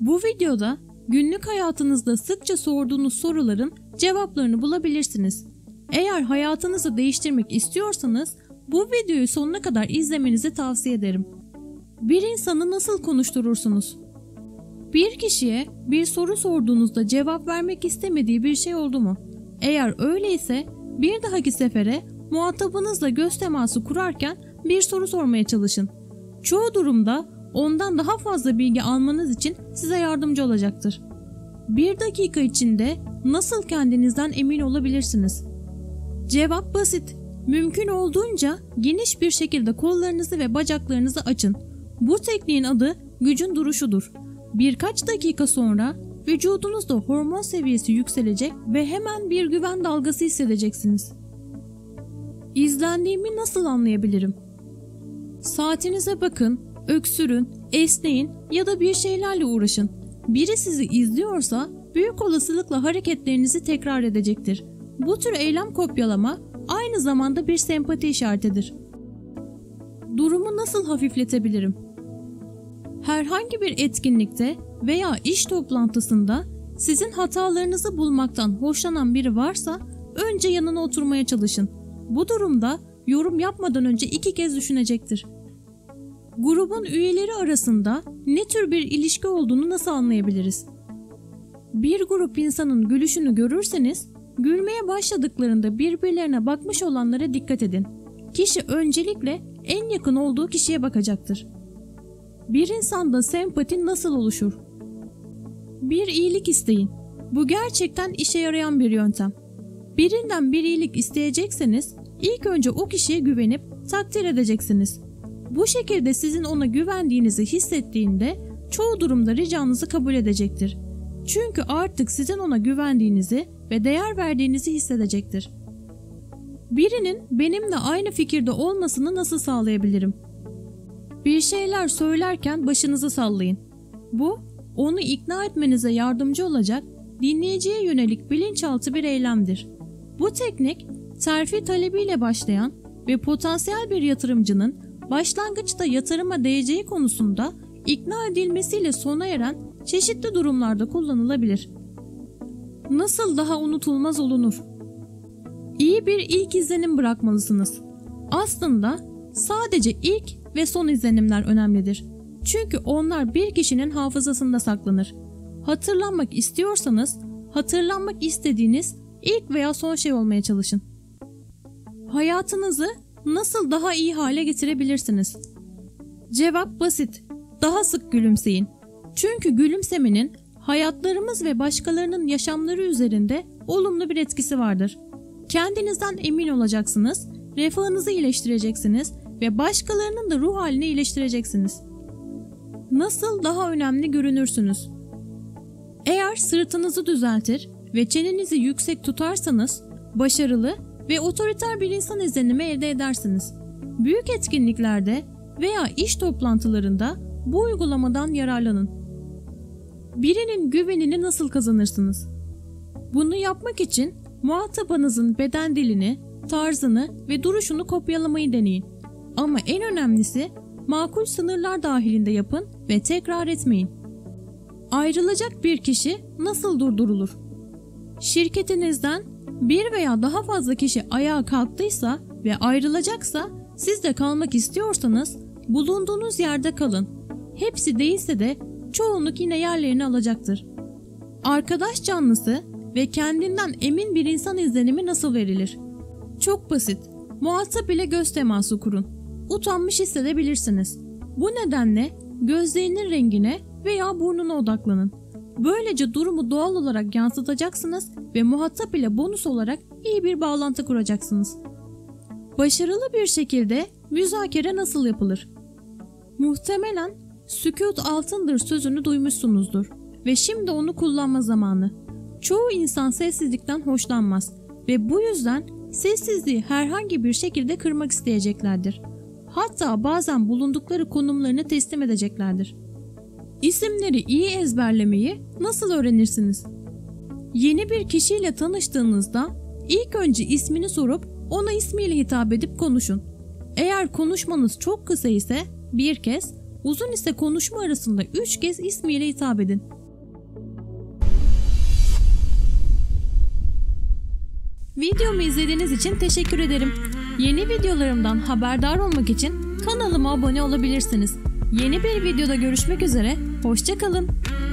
Bu videoda günlük hayatınızda sıkça sorduğunuz soruların cevaplarını bulabilirsiniz. Eğer hayatınızı değiştirmek istiyorsanız bu videoyu sonuna kadar izlemenizi tavsiye ederim. Bir insanı nasıl konuşturursunuz? Bir kişiye bir soru sorduğunuzda cevap vermek istemediği bir şey oldu mu? Eğer öyleyse bir dahaki sefere muhatabınızla göz teması kurarken bir soru sormaya çalışın. Çoğu durumda ondan daha fazla bilgi almanız için size yardımcı olacaktır. Bir dakika içinde nasıl kendinizden emin olabilirsiniz? Cevap basit. Mümkün olduğunca geniş bir şekilde kollarınızı ve bacaklarınızı açın. Bu tekniğin adı gücün duruşudur. Birkaç dakika sonra vücudunuzda hormon seviyesi yükselecek ve hemen bir güven dalgası hissedeceksiniz. İzlendiğimi nasıl anlayabilirim? Saatinize bakın, öksürün, esneyin ya da bir şeylerle uğraşın. Biri sizi izliyorsa büyük olasılıkla hareketlerinizi tekrar edecektir. Bu tür eylem kopyalama aynı zamanda bir sempati işaretidir. Durumu nasıl hafifletebilirim? Herhangi bir etkinlikte veya iş toplantısında sizin hatalarınızı bulmaktan hoşlanan biri varsa önce yanına oturmaya çalışın. Bu durumda yorum yapmadan önce 2 kez düşünecektir. Grubun üyeleri arasında ne tür bir ilişki olduğunu nasıl anlayabiliriz? Bir grup insanın gülüşünü görürseniz, gülmeye başladıklarında birbirlerine bakmış olanlara dikkat edin. Kişi öncelikle en yakın olduğu kişiye bakacaktır. Bir insanda sempati nasıl oluşur? Bir iyilik isteyin. Bu gerçekten işe yarayan bir yöntem. Birinden bir iyilik isteyecekseniz ilk önce o kişiye güvenip takdir edeceksiniz. Bu şekilde sizin ona güvendiğinizi hissettiğinde çoğu durumda ricanızı kabul edecektir. Çünkü artık sizin ona güvendiğinizi ve değer verdiğinizi hissedecektir. Birinin benimle aynı fikirde olmasını nasıl sağlayabilirim? Bir şeyler söylerken başınızı sallayın. Bu, onu ikna etmenize yardımcı olacak dinleyiciye yönelik bilinçaltı bir eylemdir. Bu teknik, terfi talebiyle başlayan ve potansiyel bir yatırımcının başlangıçta yatırıma değeceği konusunda ikna edilmesiyle sona eren çeşitli durumlarda kullanılabilir. Nasıl daha unutulmaz olunur? İyi bir ilk izlenim bırakmalısınız. Aslında sadece ilk ve son izlenimler önemlidir. Çünkü onlar bir kişinin hafızasında saklanır. Hatırlanmak istiyorsanız, hatırlanmak istediğiniz ilk veya son şey olmaya çalışın. Hayatınızı nasıl daha iyi hale getirebilirsiniz? Cevap basit. Daha sık gülümseyin. Çünkü gülümsemenin hayatlarımız ve başkalarının yaşamları üzerinde olumlu bir etkisi vardır. Kendinizden emin olacaksınız, refahınızı iyileştireceksiniz ve başkalarının da ruh halini iyileştireceksiniz. Nasıl daha önemli görünürsünüz? Eğer sırtınızı düzeltir ve çenenizi yüksek tutarsanız başarılı ve otoriter bir insan izlenimi elde edersiniz. Büyük etkinliklerde veya iş toplantılarında bu uygulamadan yararlanın. Birinin güvenini nasıl kazanırsınız? Bunu yapmak için muhatabınızın beden dilini, tarzını ve duruşunu kopyalamayı deneyin. Ama en önemlisi makul sınırlar dahilinde yapın ve tekrar etmeyin. Ayrılacak bir kişi nasıl durdurulur? Şirketinizden bir veya daha fazla kişi ayağa kalktıysa ve ayrılacaksa, siz de kalmak istiyorsanız bulunduğunuz yerde kalın. Hepsi değilse de çoğunluk yine yerlerini alacaktır. Arkadaş canlısı ve kendinden emin bir insan izlenimi nasıl verilir? Çok basit. Muhatap ile göz teması kurun. Utanmış hissedebilirsiniz. Bu nedenle gözlerinin rengine veya burnuna odaklanın. Böylece durumu doğal olarak yansıtacaksınız ve muhatap ile bonus olarak iyi bir bağlantı kuracaksınız. Başarılı bir şekilde müzakere nasıl yapılır? Muhtemelen sükût altındır sözünü duymuşsunuzdur ve şimdi onu kullanma zamanı. Çoğu insan sessizlikten hoşlanmaz ve bu yüzden sessizliği herhangi bir şekilde kırmak isteyeceklerdir. Hatta bazen bulundukları konumlarını teslim edeceklerdir. İsimleri iyi ezberlemeyi nasıl öğrenirsiniz? Yeni bir kişiyle tanıştığınızda ilk önce ismini sorup ona ismiyle hitap edip konuşun. Eğer konuşmanız çok kısa ise bir kez, uzun ise konuşma arasında 3 kez ismiyle hitap edin. Videomu izlediğiniz için teşekkür ederim. Yeni videolarımdan haberdar olmak için kanalıma abone olabilirsiniz. Yeni bir videoda görüşmek üzere, hoşça kalın.